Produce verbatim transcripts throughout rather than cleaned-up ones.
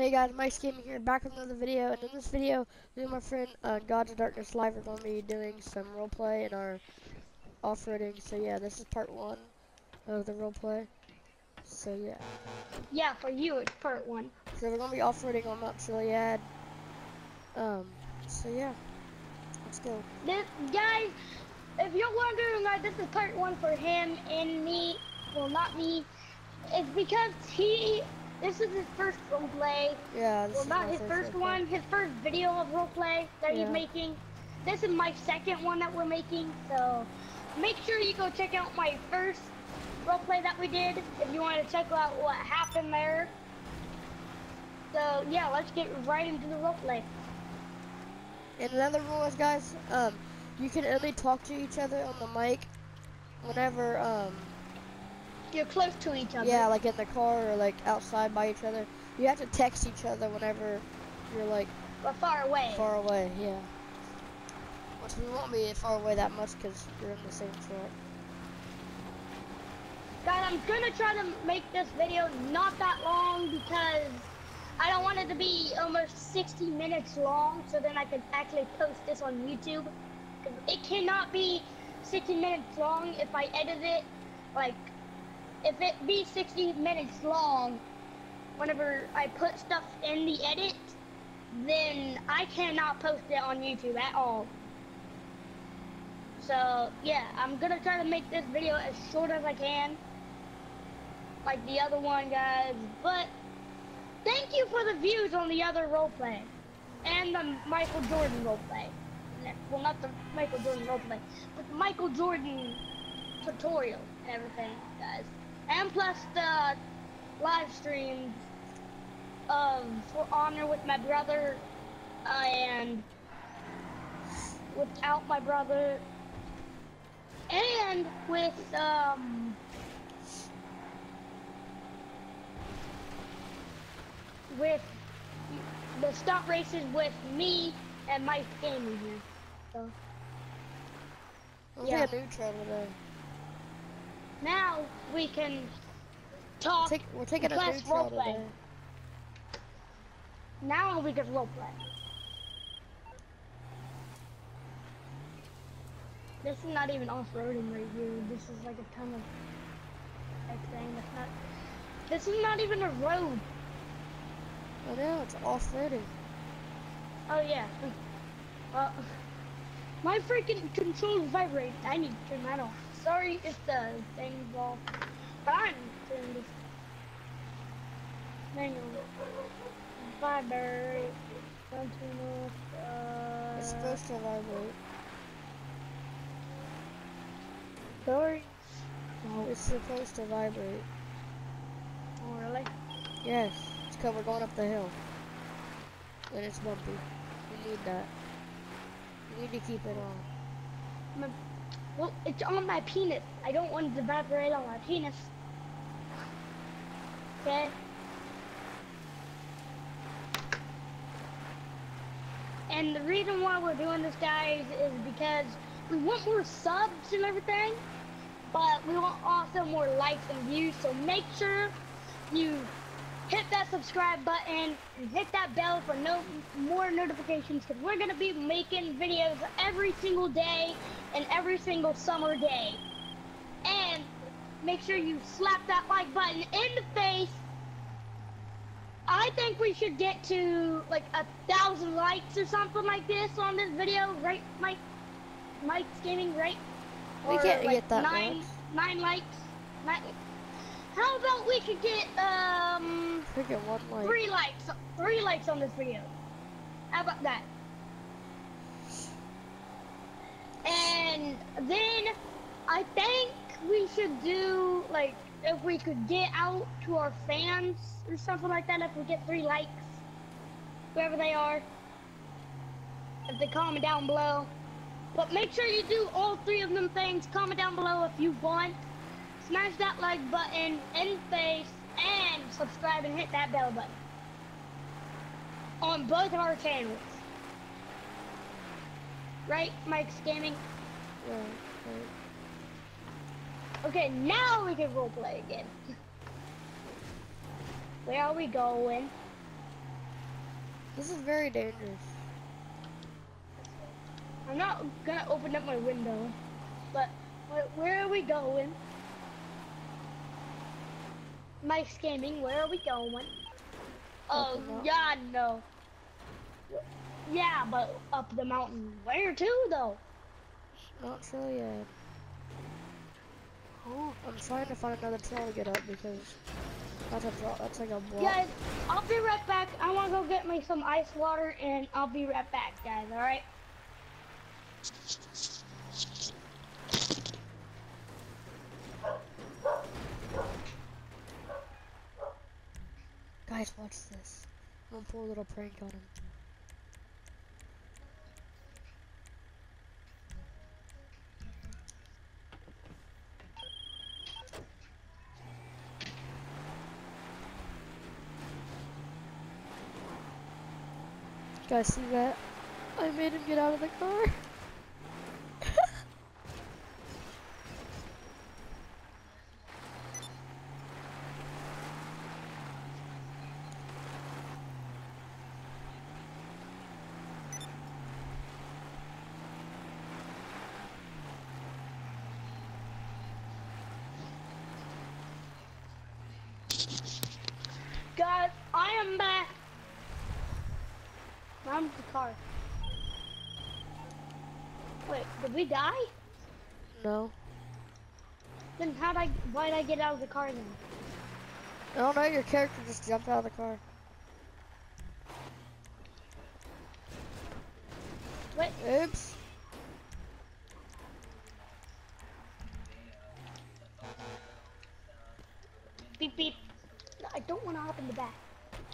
Hey guys, Mike's Gaming here, back with another video, and in this video, me and my friend uh, Gods of Darkness Live are going to be doing some roleplay in our off-roading, so yeah, this is part one of the roleplay, so yeah. Yeah, for you it's part one. So we're going to be off-roading on Mount Chiliad, um, so yeah, let's go. This, guys, if you're wondering why this is part one for him and me, well not me, it's because he, this is his first roleplay. Yeah, this well is not my his first, first roleplay. one, his first video of roleplay that Yeah. he's making. This is my second one that we're making, so make sure you go check out my first roleplay that we did if you want to check out what happened there. So yeah, let's get right into the roleplay. And another rule is, guys, um, you can only talk to each other on the mic whenever, um, You're close to each other. yeah, like in the car or like outside by each other. You have to text each other whenever you're like But far away. far away, yeah. Which we won't be far away that much because you're in the same truck. Guys, I'm gonna try to make this video not that long because I don't want it to be almost sixty minutes long, so then I can actually post this on YouTube. Cause it cannot be sixty minutes long if I edit it. Like, if it be sixty minutes long, whenever I put stuff in the edit, then I cannot post it on YouTube at all. So yeah, I'm gonna try to make this video as short as I can, like the other one, guys. But thank you for the views on the other roleplay and the Michael Jordan roleplay. Well, not the Michael Jordan roleplay, but the Michael Jordan tutorial and everything, guys. And plus the live streams of For Honor with my brother uh, and without my brother, and with um with the stunt races with me and Mike Gaming here. So We'll yeah. be a neutral today. Now we can talk. Take, we're taking a plus neutral roleplay. today. Now we can roleplay. This is not even off-roading right here. This is like a tunnel type thing. That's not. This is not even a road. I know, it's off-roading. Oh yeah. Well, my freaking controls vibrate. I need to turn that off. Sorry if the thing's off, but I'm turning this. Manual. Vibrate. Don't turn off. Uh, It's supposed to vibrate. Sorry. No, it's supposed to vibrate. Oh really? Yes, it's because we're going up the hill. And it's bumpy. We need that. We need to keep it on. My, well, it's on my penis. I don't want it to vibrate on my penis. Okay? And the reason why we're doing this, guys, is because we want more subs and everything, but we want also more likes and views, so make sure you hit that subscribe button and hit that bell for no more notifications, because we're going to be making videos every single day and every single summer day. And make sure you slap that like button in the face. I think we should get to like a thousand likes or something like this on this video, right, Mike? Mike's Gaming, right? We Or can't like get that nine, much. nine likes. Nine, how about we could get um Freaking one light. three likes, three likes on this video? How about that? And then I think we should do like if we could get out to our fans or something like that. If we get three likes, whoever they are, if they comment down below. But make sure you do all three of them things. Comment down below if you want. Smash that like button in the face and subscribe and hit that bell button on both of our channels. Right, Mike's Gaming? Right, right. Okay, now we can roleplay again. Where are we going? This is very dangerous. I'm not gonna open up my window, but where, where are we going? Mike's Gaming, where are we going? Oh, yeah, no. Yeah, but up the mountain. Where to, though? Not sure yet. Oh. I'm trying to find another trail to get up because that's a draw. That's like a block. Guys, I'll be right back. I want to go get me some ice water, and I'll be right back, guys. All right? Guys, watch this. I'm gonna pull a little prank on him. Guys, see that? I made him get out of the car. Guys, I am back. I'm the car. Wait, did we die? No. Then how'd I, why'd I get out of the car then? I don't know, your character just jumped out of the car. Wait. Oops. Beep beep. No, I don't want to hop in the back.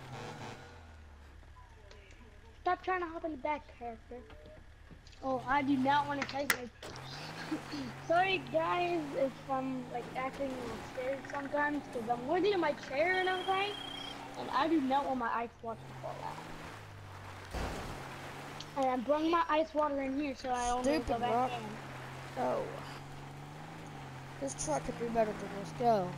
Stop trying to hop in the back, character. Oh, I do not want to take my... Sorry guys if I'm like acting scared sometimes because I'm working in my chair and everything. And I do not want my ice water to fall out. And I brought my ice water in here so I only Stupid go back rock. in. Oh. This truck could do better than this. Go.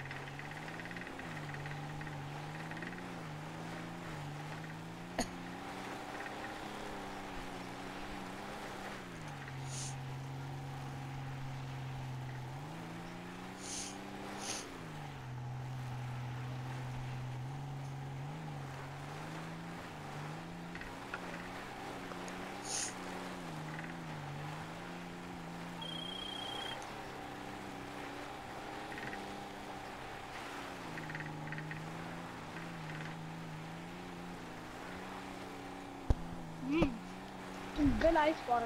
Mm. Good ice water.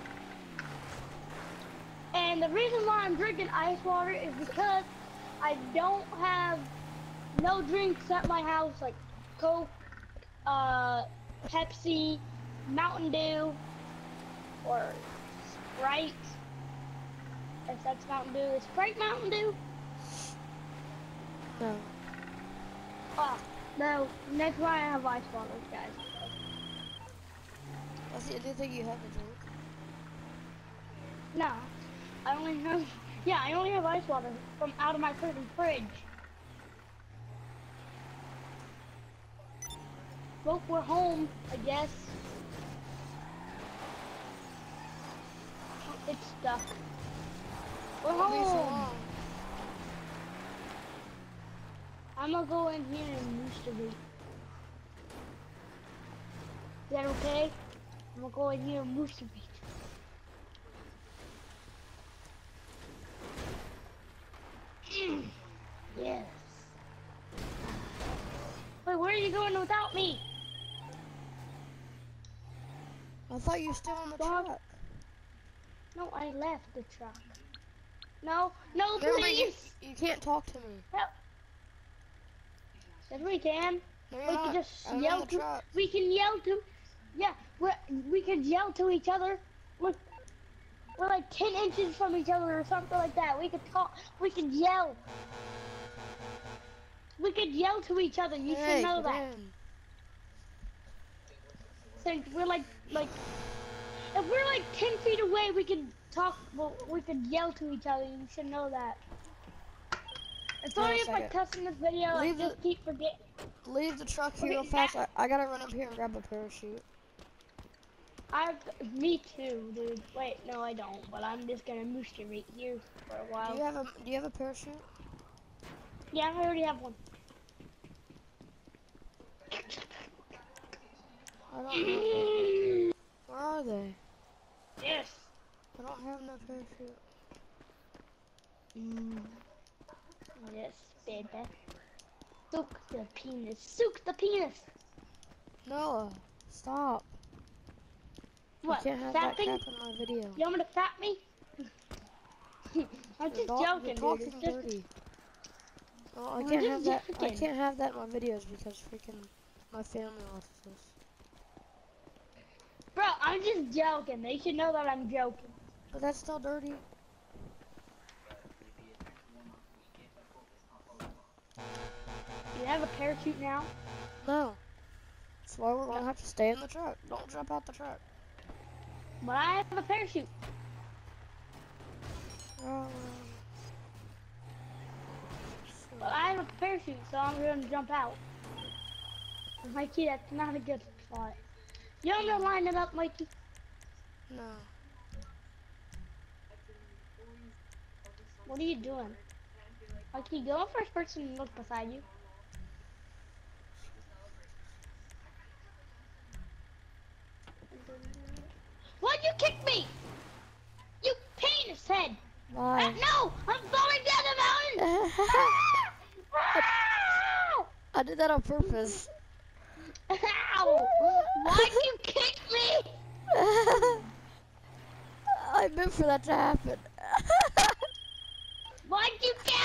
And the reason why I'm drinking ice water is because I don't have no drinks at my house like Coke, uh, Pepsi, Mountain Dew, or Sprite. If that's Mountain Dew, is Sprite Mountain Dew? No. Oh, no, that's why I have ice water, guys. That's the only thing you have to drink. No, I only have, yeah, I only have ice water from out of my freaking fridge. Well, we're home, I guess. It's stuck. We're home. I'm gonna go in here and masturbate. Is that okay? I'm gonna go in here and masturbate. Mm. Yes. Wait, where are you going without me? I thought you were still in the Dog. truck. No, I left the truck. No, no, Remember, you, please. you can't talk to me. Help. Yes, we can. No, We you're can not. just I'm yell in the to. truck. We can yell to. Yeah, we we can yell to each other. We're, we're like ten inches from each other or something like that. We could talk. We could yell. We could yell to each other. You Hey, should know get that. in. Since we're like like, if we're like ten feet away, we could talk. Well, we could yell to each other. You should know that. And Wait a sorry if I second. cuss in this video. Leave I just the- keep forgetting. leave the truck here Okay, real fast. I, I gotta run up here and grab a parachute. I, me too, dude. Wait, no, I don't. But I'm just gonna moosh you right here for a while. Do you have a Do you have a parachute? Yeah, I already have one. I don't know. Where are they? Yes. I don't have no parachute. Mm. Yes, baby. Soak the penis. Soak the penis. Noah, stop. What? You can't have that Fapping? crap in my video. You want me to fat me? I'm You're just not- joking, You're dude. talking It's just, dirty. No, I I'm can't just have that. I joking. can't have that in my videos because freaking my family watches this. bro, I'm just joking. They should know that I'm joking. But that's still dirty. You have a parachute now? No. That's why we're gonna have to stay in the truck. Don't jump out the truck. But I have a parachute. Um, But I have a parachute, so I'm gonna jump out. Mikey, that's not a good spot. You want me to line it up, Mikey? no. What are you doing? Mikey, go in first person and look beside you. Why'd you kick me? You penis head! Why? Uh, no! I'm falling down the mountain! I did that on purpose. Ow! Why'd you kick me? I meant for that to happen. Why'd you kick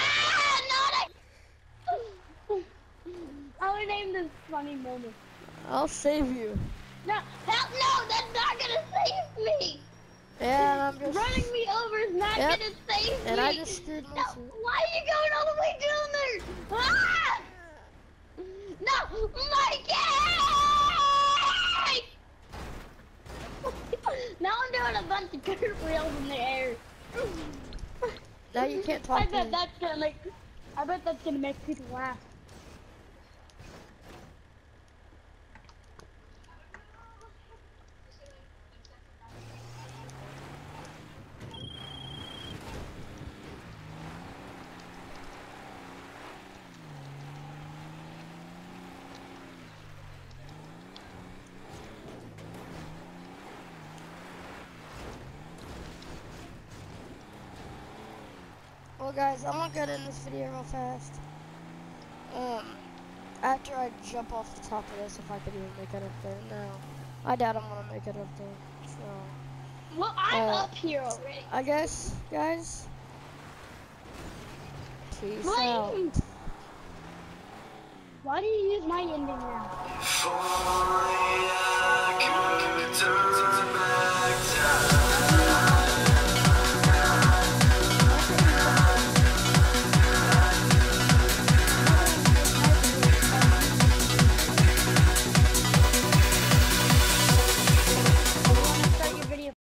me? I would name this funny moment. I'll save you. No, help! No, that's not gonna save me. Yeah, and I'm just Running me over is not Yep. gonna save and me. I just screwed No, myself. why are you going all the way down there? Ah! No, Mikey! Now I'm doing a bunch of cartwheels in the air. Now you can't I talk to bet me. that's gonna make. I bet that's gonna make people laugh. Well, guys, I'm gonna get in this video real fast. Um, after I jump off the top of this, if I could even make it up there. No, I doubt I'm gonna make it up there. So, Well, I'm Uh, up here already. I guess, guys. Peace out. Why do you use my ending now?